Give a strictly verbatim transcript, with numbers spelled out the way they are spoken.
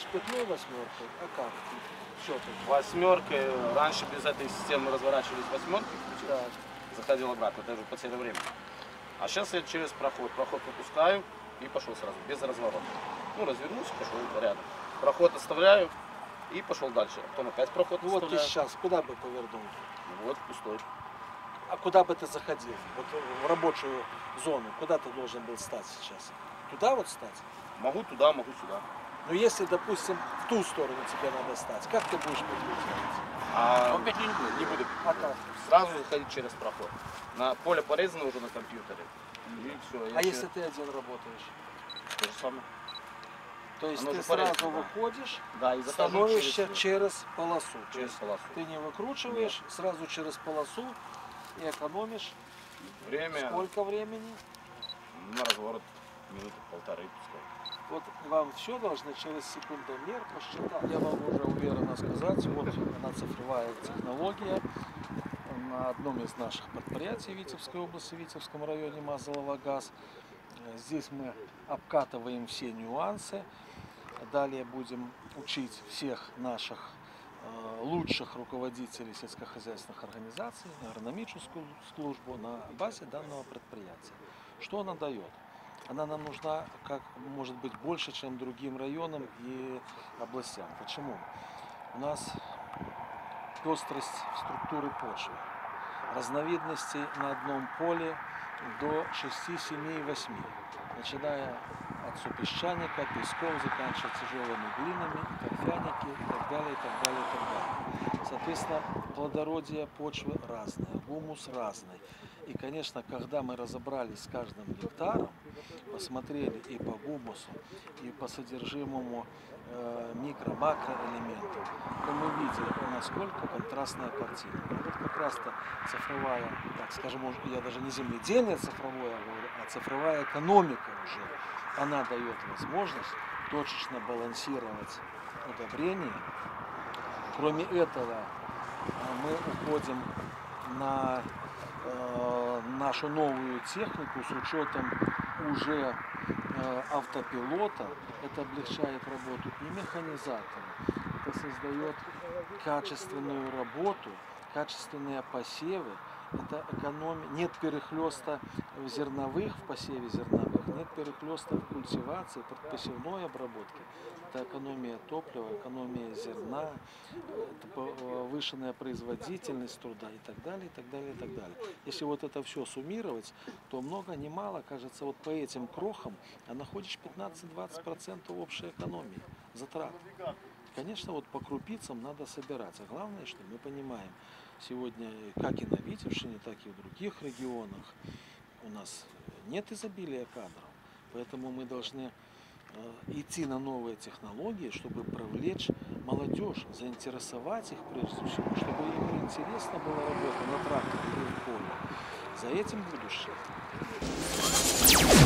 пятой восьмеркой, а как? Что тут? Восьмеркой, раньше без этой системы разворачивались восьмерки, Так. заходил обратно, это уже потеря времени. А сейчас я через проход, проход выпускаю и пошел сразу, без разворота. Ну, развернулся, пошел рядом. Проход оставляю и пошел дальше. Потом опять проход Ну вот ты оставляю. сейчас куда бы повернул? Вот, пустой. А куда бы ты заходил? Вот в рабочую зону, куда ты должен был стать сейчас? Туда вот стать? Могу туда, могу сюда. Но если, допустим, в ту сторону тебе надо стать, как ты будешь петлю делать? А он петлю не будет, не будет. А как? Сразу заходить через проход. На поле порезано уже на компьютере. И все. А если ты один работаешь? То же самое. То есть Оно ты же сразу порезано, да. выходишь, Да, и захожу становишься через, через полосу. То через есть полосу. ты не выкручиваешь, сразу через полосу и экономишь Время сколько времени? на разворот минуты полторы пускай. Вот вам все должны через секундомер посчитать. Я вам уже уверенно сказать, вот она цифровая технология на одном из наших предприятий Витебской области, в Витебском районе Мазалова-Газ. Здесь мы обкатываем все нюансы. Далее будем учить всех наших э, лучших руководителей сельскохозяйственных организаций, агрономическую службу на базе данного предприятия. Что она дает? Она нам нужна, как может быть, больше, чем другим районам и областям. Почему? У нас пестрость структуры почвы, разновидностей на одном поле до шести, семи, восьми, начиная от супесчаника, песков, заканчивая тяжелыми глинами, торфяники и так далее, и так далее, и так далее. Соответственно, плодородие почвы разное, гумус разный. И, конечно, когда мы разобрались с каждым гектаром, посмотрели и по гумусу, и по содержимому э, микро-макроэлементов, то мы видели, насколько контрастная картина. Вот как раз-то цифровая, так скажем, я даже не земледелие цифровое говорю, а цифровая экономика уже, она дает возможность точечно балансировать удобрения. Кроме этого, мы уходим на э, нашу новую технику с учетом уже э, автопилота. Это облегчает работу и механизатору, это создает качественную работу, качественные посевы, это экономия, нет перехлеста в зерновых, в посеве зерновых, нет перехлеста в культивации, посевной обработке. Это экономия топлива, экономия зерна, это повышенная производительность труда и так далее, и так далее, и так далее. Если вот это все суммировать, то много, ни мало, кажется, вот по этим крохам находишь пятнадцать-двадцать процентов общей экономии затрат. Конечно, вот по крупицам надо собираться. Главное, что мы понимаем, сегодня как и на Витебщине, так и в других регионах у нас нет изобилия кадров. Поэтому мы должны идти на новые технологии, чтобы привлечь молодежь, заинтересовать их прежде всего, чтобы им интересно было работать на тракторе или в поле. За этим будущее.